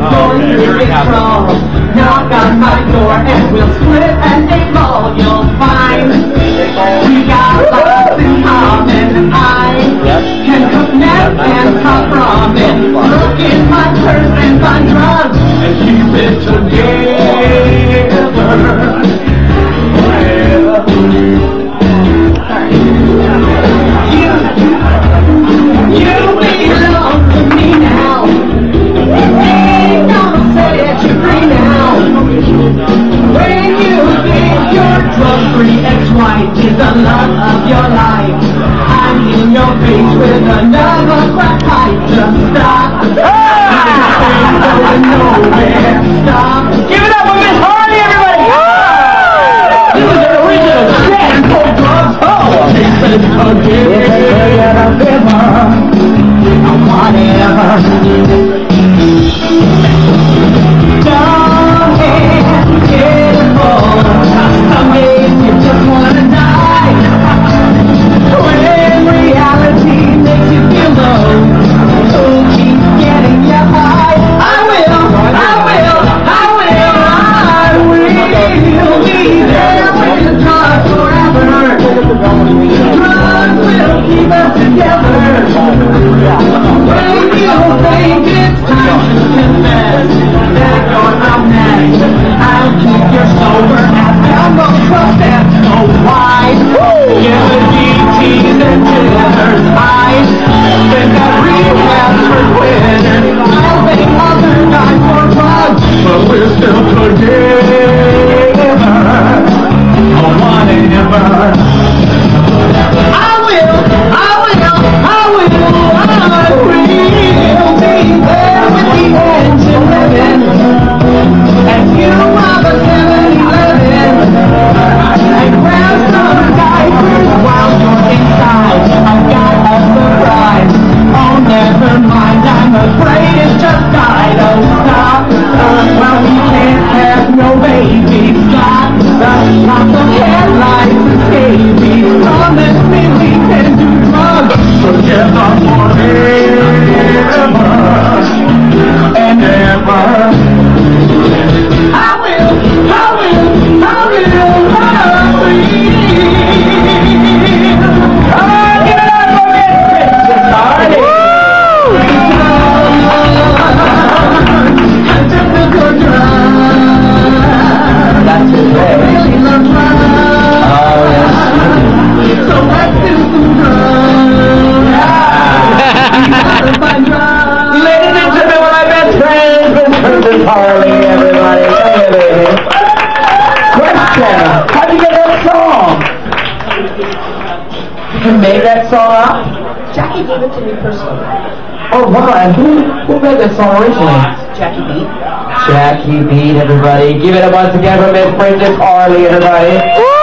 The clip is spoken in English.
going through big trouble. Knock on my door and we'll split and a ball. You'll find we got lots in common. I can cook meth and pop ramen. Look in my purse and find drugs and keep it together. You belong to me now. Ain't gonna say that you're free now. When you think your drug-free ex-wife is the love of your life, I'm in your face with another crack pipe. Just stop. Ain't going nowhere. Stop. Give it up for Miss Harley, everybody! This is an original stand for drugs. Oh, Jesus, whatever. Don't get involved. Some days you just wanna die. When reality makes you feel low, so keep getting you high. I will be there when the drugs forever. Drugs will keep us together. When you think it's time to confess that you're not next, I'll keep you sober and elbow trust and so wide. Give the DTs and jitters eyes. Think that rehab's for quitters. I'll make other guys for drugs, but we're still together. Oh, whatever. I will be there with the engine living, and you are the 7-Eleven, and grab some diapers while you're inside. I've got a surprise. Oh, never mind, I'm afraid it's just died. Oh, stop. Well, we can't have no babies. Got lots of headlights and scabies. Promise me we can do drugs together forever and ever. I will. Give it up for Miss Harley. I took the good drugs. That's it. I really love drugs. Oh, yes. So let's do some drugs. Ladies and gentlemen, one of my best friends, Miss Harley, everybody. Come here, baby. Question: how'd you get that song? You made that song up? Jackie gave it to me personally. Oh, wow. And who made that song originally? Jackie Beat. Jackie Beat, everybody. Give it up once again for Miss Princess Harley, everybody.